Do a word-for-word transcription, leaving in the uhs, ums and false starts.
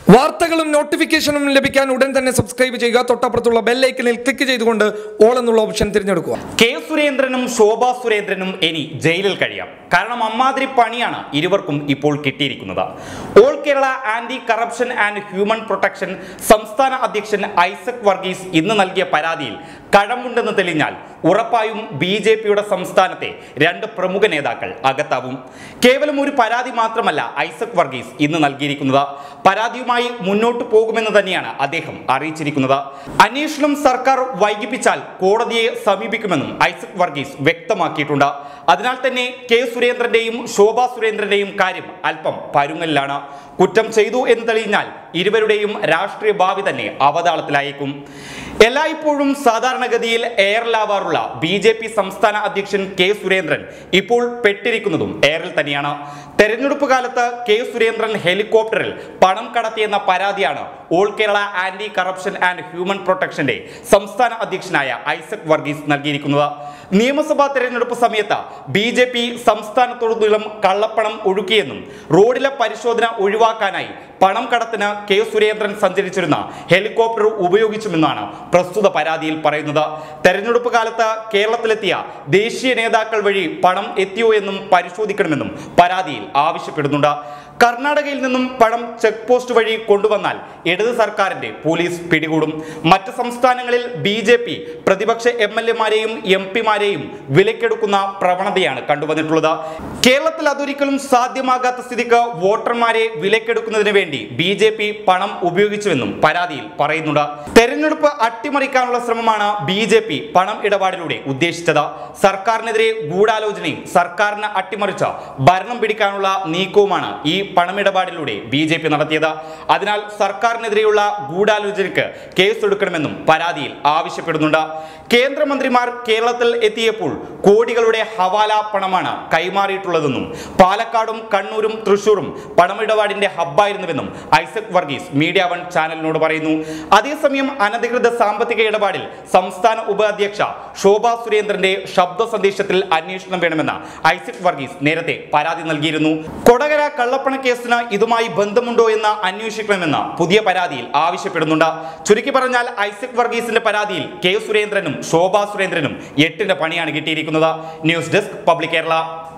വാർത്തകളും നോട്ടിഫിക്കേഷനും ലഭിക്കാൻ ഉടൻ തന്നെ സബ്സ്ക്രൈബ് ചെയ്യുക. തൊട്ടപ്പുറത്തുള്ള ബെൽ ഐക്കണിൽ ക്ലിക്ക് ചെയ്തുകൊണ്ട് ഓൾ എന്നുള്ള ഓപ്ഷൻ തിരഞ്ഞെടുക്കുക. കെ സുരേന്ദ്രനും ശോഭാ സുരേന്ദ്രനും ഇനി ജയിലിൽ കഴിയാം. കാരണം അമ്മാതിരി പണിയാണ് ഇരുവർക്കും ഇപ്പോൾ കിട്ടിയിരിക്കുന്നത്. All Kerala anti corruption and human protection സംസ്ഥാന അധ്യക്ഷൻ ഐസക് വർഗീസ് ഇന്ന് നൽകിയ പരാതിയിൽ കഴമ്പുണ്ടെന്ന് തെളിഞ്ഞാൽ ഉറപ്പായും ബി ജെ പിയുടെ സംസ്ഥാനത്തെ രണ്ട് പ്രമുഖ നേതാക്കൾ അകത്താവും. കേവലം ഒരു പരാതി മാത്രമല്ല ഐസക് വർഗീസ് ഇന്ന് നൽകിയിരിക്കുന്നത്. പരാതിയുമായി മുന്നോട്ട് പോകുമെന്ന് തന്നെയാണ് അദ്ദേഹം അറിയിച്ചിരിക്കുന്നത്. അന്വേഷണം സർക്കാർ വൈകിപ്പിച്ചാൽ കോടതിയെ സമീപിക്കുമെന്നും ഐസക് വർഗീസ് വ്യക്തമാക്കിയിട്ടുണ്ട്. അതിനാൽ തന്നെ കെ സുരേന്ദ്രന്റെയും ശോഭാ സുരേന്ദ്രന്റെയും കാര്യം അല്പം പരുങ്ങലിലാണ്. കുറ്റം ചെയ്തു എന്ന് തെളിഞ്ഞാൽ ഇരുവരുടെയും രാഷ്ട്രീയ ഭാവി തന്നെ അവതാളത്തിലായേക്കും. എല്ലായ്പ്പോഴും സാധാരണഗതിയിൽ എയറിലാവാറുള്ള ബി ജെ പി സംസ്ഥാന അധ്യക്ഷൻ കെ സുരേന്ദ്രൻ ഇപ്പോൾ പെട്ടിരിക്കുന്നതും എയറിൽ തന്നെയാണ്. തെരഞ്ഞെടുപ്പ് കാലത്ത് കെ സുരേന്ദ്രൻ ഹെലികോപ്റ്ററിൽ പണം കടത്തിയെന്ന പരാതിയാണ് all Kerala anti corruption and human പ്രൊട്ടക്ഷന്റെ സംസ്ഥാന അധ്യക്ഷനായ ഐസക് വർഗീസ് നൽകിയിരിക്കുന്നത്. നിയമസഭാ തെരഞ്ഞെടുപ്പ് സമയത്ത് ബി ജെ പി സംസ്ഥാനത്തോടുനീളം കള്ളപ്പണം ഒഴുക്കിയെന്നും റോഡിലെ പരിശോധന ഒഴിവാക്കാനായി പണം കടത്തിന് കെ സുരേന്ദ്രൻ സഞ്ചരിച്ചിരുന്ന ഹെലികോപ്റ്റർ ഉപയോഗിച്ചുമെന്നാണ് പ്രസ്തുത പരാതിയിൽ പറയുന്നത്. തെരഞ്ഞെടുപ്പ് കാലത്ത് കേരളത്തിലെത്തിയ ദേശീയ നേതാക്കൾ വഴി പണം എത്തിയോ എന്നും പരിശോധിക്കണമെന്നും പരാതിയിൽ ആവശ്യപ്പെടുന്നുണ്ട്. കർണാടകയിൽ നിന്നും പണം ചെക്ക് പോസ്റ്റ് വഴി കൊണ്ടുവന്നാൽ ഇടത് സർക്കാരിന്റെ പോലീസ് പിടികൂടും. മറ്റ് സംസ്ഥാനങ്ങളിൽ ബി ജെ പി പ്രതിപക്ഷ എം എൽ എമാരെയും എം പിമാരെയും വിലക്കെടുക്കുന്ന പ്രവണതയാണ് കണ്ടുവന്നിട്ടുള്ളത്. കേരളത്തിൽ അതൊരിക്കലും സാധ്യമാകാത്ത സ്ഥിതിക്ക് വോട്ടർമാരെ വിലക്കെടുക്കുന്നതിന് വേണ്ടി ബി ജെ പി പണം ഉപയോഗിച്ചുവെന്നും പരാതിയിൽ പറയുന്നുണ്ട്. തെരഞ്ഞെടുപ്പ് അട്ടിമറിക്കാനുള്ള ശ്രമമാണ് ബി ജെ പി പണം ഇടപാടിലൂടെ ഉദ്ദേശിച്ചത്. സർക്കാരിനെതിരെ ഗൂഢാലോചനയും സർക്കാരിനെ അട്ടിമറിച്ച ഭരണം പിടിക്കാനുള്ള നീക്കവുമാണ് ഈ പണമിടപാടിലൂടെ ബി ജെ പി നടത്തിയത്. അതിനാൽ സർക്കാരിനെതിരെയുള്ള ഗൂഢാലോചനയ്ക്ക് കേസെടുക്കണമെന്നും പരാതിയിൽ ആവശ്യപ്പെടുന്നുണ്ട്. കേന്ദ്രമന്ത്രിമാർ കേരളത്തിൽ എത്തിയപ്പോൾ കോടികളുടെ ഹവാല പണമാണ് കൈമാറിയിട്ടുള്ളതെന്നും പാലക്കാടും കണ്ണൂരും തൃശൂരും പണമിടപാടിന്റെ ഹബ്ബായിരുന്നുവെന്നും ഐസക് വർഗീസ് മീഡിയ വൺ ചാനലിനോട് പറയുന്നു. അതേസമയം അനധികൃത സാമ്പത്തിക ഇടപാടിൽ സംസ്ഥാന ഉപാധ്യക്ഷ ശോഭാ സുരേന്ദ്രന്റെ ശബ്ദ സന്ദേശത്തിൽ അന്വേഷണം വേണമെന്ന് ഐസക് വർഗീസ് നേരത്തെ പരാതി നൽകിയിരുന്നു. കൊടകര കള്ളപ്പണ കേസിന് ഇതുമായി ബന്ധമുണ്ടോ എന്ന് അന്വേഷിക്കണമെന്ന് പുതിയ പരാതിയിൽ ആവശ്യപ്പെടുന്നുണ്ട്. ചുരുക്കി പറഞ്ഞാൽ ഐസക് വർഗീസിന്റെ പരാതിയിൽ കെ സുരേന്ദ്രനും ശോഭാ സുരേന്ദ്രനും എട്ടിന്റെ പണിയാണ് കിട്ടിയിരിക്കുന്നത്. News desk public Kerala.